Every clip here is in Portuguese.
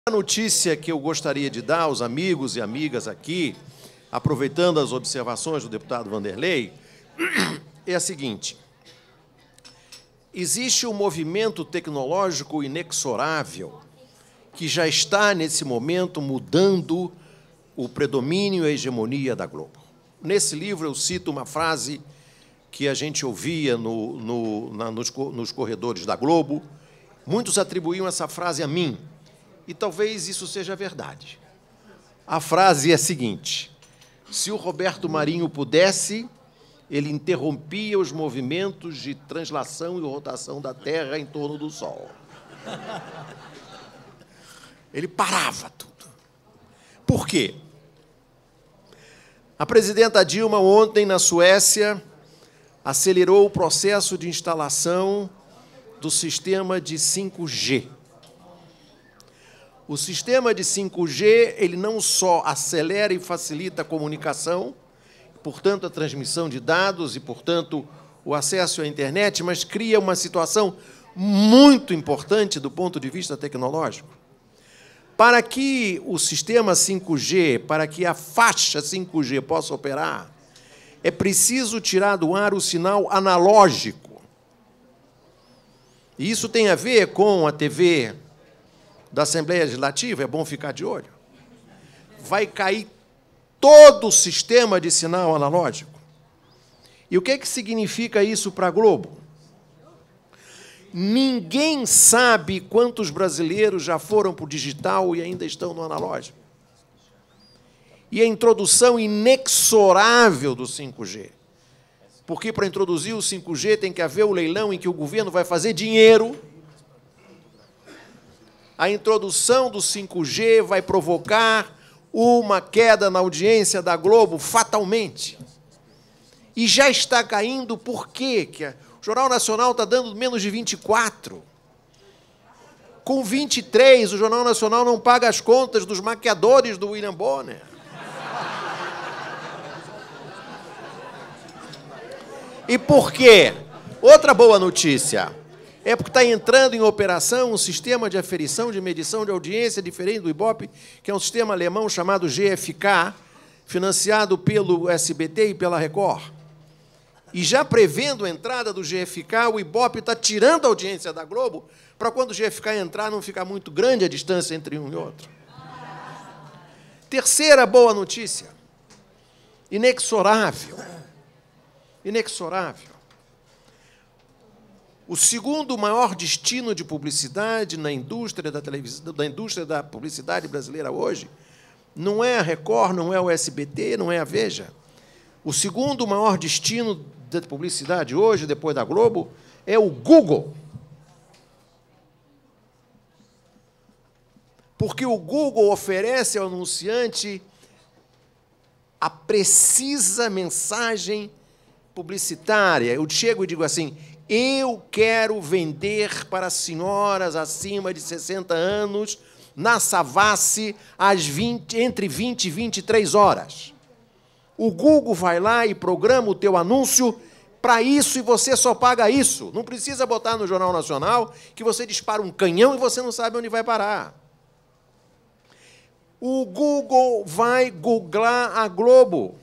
A notícia que eu gostaria de dar aos amigos e amigas aqui, aproveitando as observações do deputado Vanderlei, é a seguinte: existe um movimento tecnológico inexorável que já está, nesse momento, mudando o predomínio e a hegemonia da Globo. Nesse livro, eu cito uma frase que a gente ouvia nos corredores da Globo. Muitos atribuíam essa frase a mim, e talvez isso seja verdade. A frase é a seguinte: se o Roberto Marinho pudesse, ele interrompia os movimentos de translação e rotação da Terra em torno do Sol. Ele parava tudo. Por quê? A presidenta Dilma, ontem, na Suécia, acelerou o processo de instalação do sistema de 5G. O sistema de 5G, ele não só acelera e facilita a comunicação, portanto, a transmissão de dados e, portanto, o acesso à internet, mas cria uma situação muito importante do ponto de vista tecnológico. Para que o sistema 5G, para que a faixa 5G possa operar, é preciso tirar do ar o sinal analógico. E isso tem a ver com a TV da Assembleia Legislativa, é bom ficar de olho. Vai cair todo o sistema de sinal analógico. E o que significa isso para a Globo? Ninguém sabe quantos brasileiros já foram para o digital e ainda estão no analógico. E a introdução inexorável do 5G. Porque, para introduzir o 5G, tem que haver o leilão em que o governo vai fazer dinheiro. A introdução do 5G vai provocar uma queda na audiência da Globo, fatalmente. E já está caindo, por quê? O Jornal Nacional está dando menos de 24. Com 23, o Jornal Nacional não paga as contas dos maquiadores do William Bonner. E por quê? Outra boa notícia é porque está entrando em operação um sistema de aferição, de medição de audiência diferente do Ibope, que é um sistema alemão chamado GfK, financiado pelo SBT e pela Record. E já prevendo a entrada do GfK, o Ibope está tirando a audiência da Globo para, quando o GfK entrar, não ficar muito grande a distância entre um e outro. Terceira boa notícia, inexorável. Inexorável. O segundo maior destino de publicidade na indústria da televisão, da indústria da publicidade brasileira hoje, não é a Record, não é o SBT, não é a Veja. O segundo maior destino da publicidade hoje, depois da Globo, é o Google. Porque o Google oferece ao anunciante a precisa mensagem publicitária. Eu chego e digo assim: eu quero vender para senhoras acima de 60 anos na Savassi entre 20 e 23 horas. O Google vai lá e programa o teu anúncio para isso e você só paga isso. Não precisa botar no Jornal Nacional que você dispara um canhão e você não sabe onde vai parar. O Google vai googlar a Globo.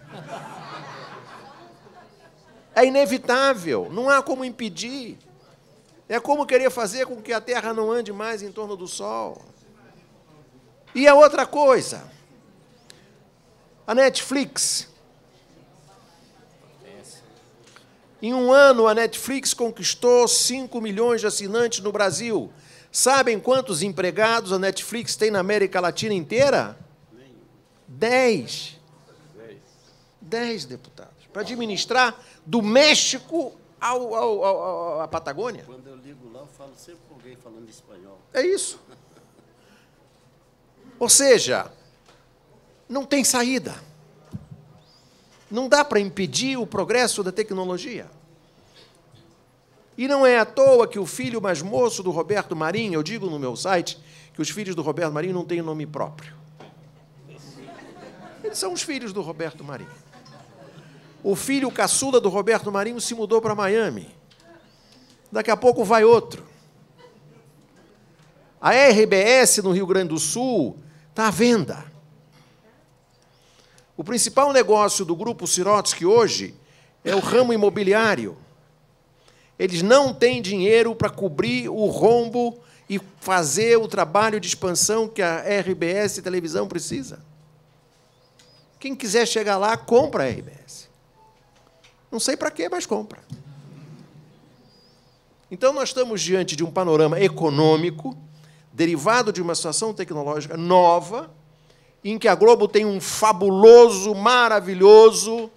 É inevitável, não há como impedir. É como querer fazer com que a Terra não ande mais em torno do Sol. E a outra coisa, a Netflix. Em um ano, a Netflix conquistou 5 milhões de assinantes no Brasil. Sabem quantos empregados a Netflix tem na América Latina inteira? 10. 10 deputados. Para administrar do México à Patagônia. Quando eu ligo lá, eu falo sempre com alguém falando espanhol. É isso. Ou seja, não tem saída. Não dá para impedir o progresso da tecnologia. E não é à toa que o filho mais moço do Roberto Marinho, eu digo no meu site que os filhos do Roberto Marinho não têm nome próprio. Eles são os filhos do Roberto Marinho. O filho caçula do Roberto Marinho se mudou para Miami. Daqui a pouco vai outro. A RBS, no Rio Grande do Sul, está à venda. O principal negócio do Grupo Sirotsky hoje é o ramo imobiliário. Eles não têm dinheiro para cobrir o rombo e fazer o trabalho de expansão que a RBS Televisão precisa. Quem quiser chegar lá, compra a RBS. Não sei para quê, mas compra. Então, nós estamos diante de um panorama econômico derivado de uma situação tecnológica nova, em que a Globo tem um fabuloso, maravilhoso...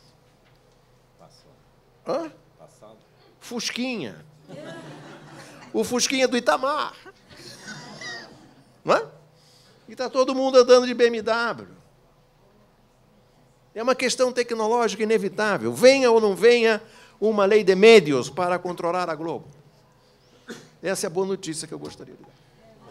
Hã? Fusquinha. O Fusquinha do Itamar. Não é? E está todo mundo andando de BMW. É uma questão tecnológica inevitável. Venha ou não venha uma lei de médios para controlar a Globo. Essa é a boa notícia que eu gostaria de dar.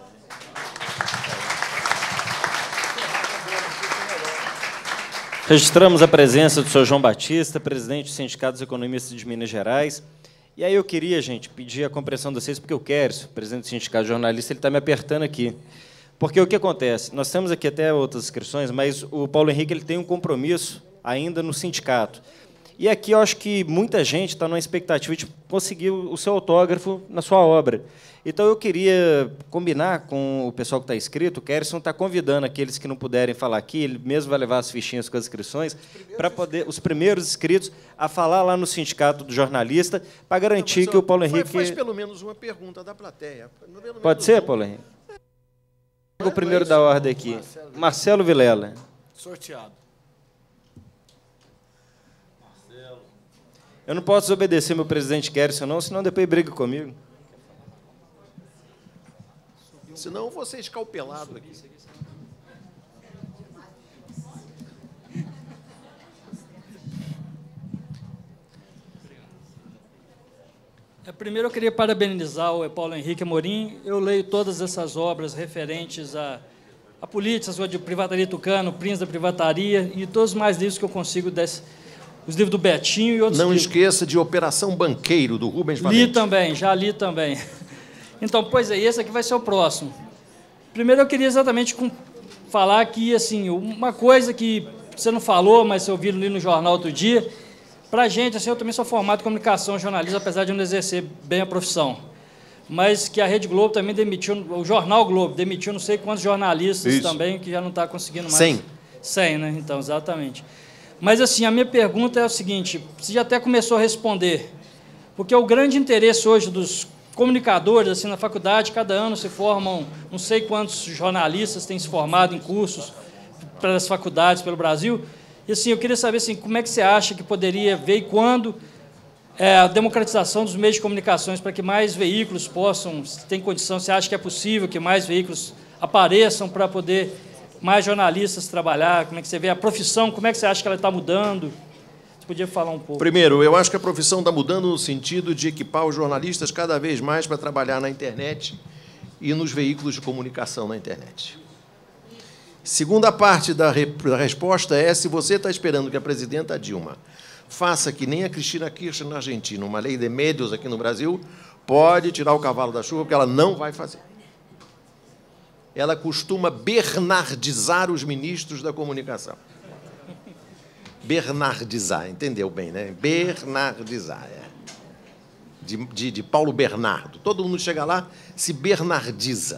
Registramos a presença do senhor João Batista, presidente do Sindicato dos Economistas de Minas Gerais. E aí eu queria, gente, pedir a compreensão de vocês, porque o Quércio, presidente do Sindicato de Jornalistas, ele está me apertando aqui. Porque o que acontece? Nós temos aqui até outras inscrições, mas o Paulo Henrique ele tem um compromisso ainda no sindicato. E aqui eu acho que muita gente está numa expectativa de conseguir o seu autógrafo na sua obra. Então, eu queria combinar com o pessoal que está inscrito. O Kerson está convidando aqueles que não puderem falar aqui, ele mesmo vai levar as fichinhas com as inscrições, para poder os primeiros inscritos a falar lá no Sindicato do Jornalista, para garantir que o Paulo Henrique... Faz pelo menos uma pergunta da plateia. Pode ser, Paulo Henrique? O primeiro da ordem aqui. Marcelo Vilela. Sorteado. Eu não posso desobedecer meu presidente Kerson, não, senão depois briga comigo. Senão eu vou ser escalpelado aqui. Primeiro, eu queria parabenizar o Paulo Henrique Amorim. Eu leio todas essas obras referentes a políticas, de Privataria Tucano, Príncipe da Privataria, e todos os mais livros que eu consigo, os livros do Betinho e outros Não livros. Esqueça de Operação Banqueiro, do Rubens Valente. Li também, já li também. Então, pois é, esse aqui vai ser o próximo. Primeiro, eu queria exatamente falar que, assim, uma coisa que você não falou, mas eu vi ali no jornal outro dia, para a gente, assim, eu também sou formado em comunicação, jornalismo, apesar de não exercer bem a profissão, mas que a Rede Globo também demitiu, o Jornal Globo demitiu não sei quantos jornalistas também, que já não está conseguindo mais. 100. 100, né? Então, exatamente. Mas, assim, a minha pergunta é o seguinte, você já até começou a responder, porque o grande interesse hoje dos comunicadores, assim, na faculdade, cada ano se formam não sei quantos jornalistas têm se formado em cursos pelas faculdades pelo Brasil. E, assim, eu queria saber, assim, como é que você acha que poderia ver e quando a democratização dos meios de comunicações para que mais veículos possam, se tem condição, você acha que é possível que mais veículos apareçam para poder mais jornalistas trabalhar? Como é que você vê a profissão, como é que você acha que ela está mudando? Você podia falar um pouco. Primeiro, eu acho que a profissão está mudando no sentido de equipar os jornalistas cada vez mais para trabalhar na internet e nos veículos de comunicação na internet. Segunda parte da resposta é se você está esperando que a presidenta Dilma faça que nem a Cristina Kirchner na Argentina, uma lei de médios aqui no Brasil, pode tirar o cavalo da chuva, porque ela não vai fazer. Ela costuma bernardizar os ministros da comunicação. Bernardizar, entendeu bem, né? Bernardizar, de Paulo Bernardo. Todo mundo chega lá, se bernardiza.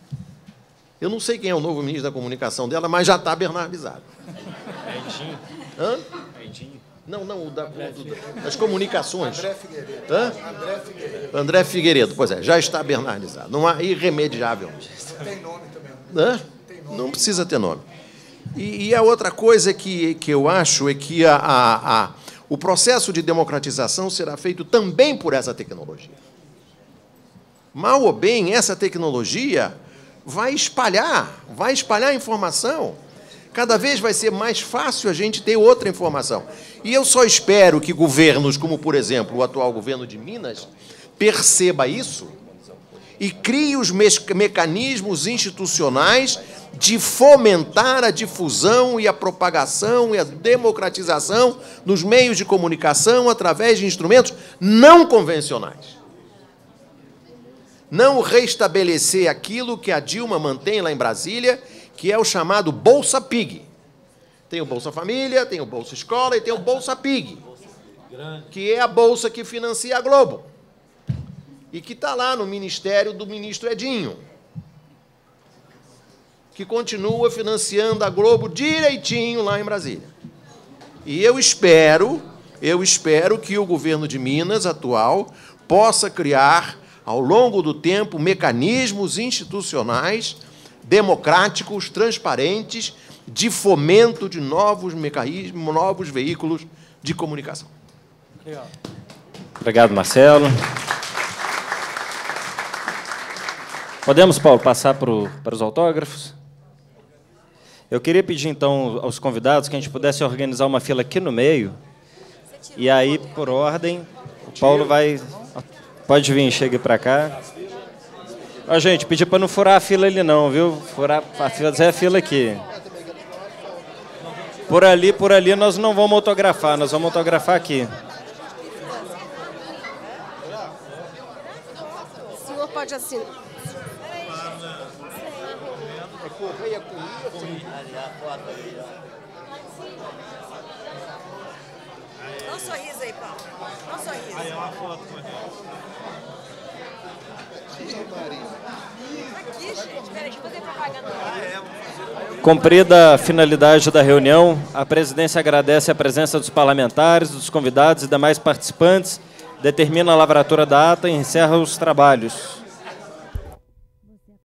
Eu não sei quem é o novo ministro da comunicação dela, mas já está bernardizado. Edinho. Hã? Edinho. Não, das comunicações. André Figueiredo. Hã? André Figueiredo. André Figueiredo, pois é, já está bernardizado. Não há irremediável. Tem nome também. Hã? Não precisa ter nome. E a outra coisa que eu acho é que o processo de democratização será feito também por essa tecnologia. Mal ou bem, essa tecnologia vai espalhar a informação. Cada vez vai ser mais fácil a gente ter outra informação. E eu só espero que governos, como, por exemplo, o atual governo de Minas, perceba isso e crie os mecanismos institucionais de fomentar a difusão e a propagação e a democratização nos meios de comunicação através de instrumentos não convencionais. não restabelecer aquilo que a Dilma mantém lá em Brasília, que é o chamado Bolsa Pig. Tem o Bolsa Família, tem o Bolsa Escola e tem o Bolsa Pig, que é a bolsa que financia a Globo e que está lá no ministério do ministro Edinho, que continua financiando a Globo direitinho lá em Brasília. E eu espero que o governo de Minas atual possa criar, ao longo do tempo, mecanismos institucionais, democráticos, transparentes, de fomento de novos mecanismos, novos veículos de comunicação. Legal. Obrigado, Marcelo. Podemos, Paulo, passar para os autógrafos? Eu queria pedir, então, aos convidados que a gente pudesse organizar uma fila aqui no meio. E aí, por ordem, o Paulo vai... Pode vir, chegue para cá. Ó, gente, pedir para não furar a fila ali não, viu? Fazer a fila aqui. Por ali nós não vamos autografar, nós vamos autografar aqui. O senhor pode assinar. Dá um sorriso aí, Paulo. Dá um sorriso. Aí é uma foto com aqui, gente. Peraí, deixa eu fazer propaganda. Cumprida a finalidade da reunião, a presidência agradece a presença dos parlamentares, dos convidados e demais participantes, determina a lavratura da ata e encerra os trabalhos.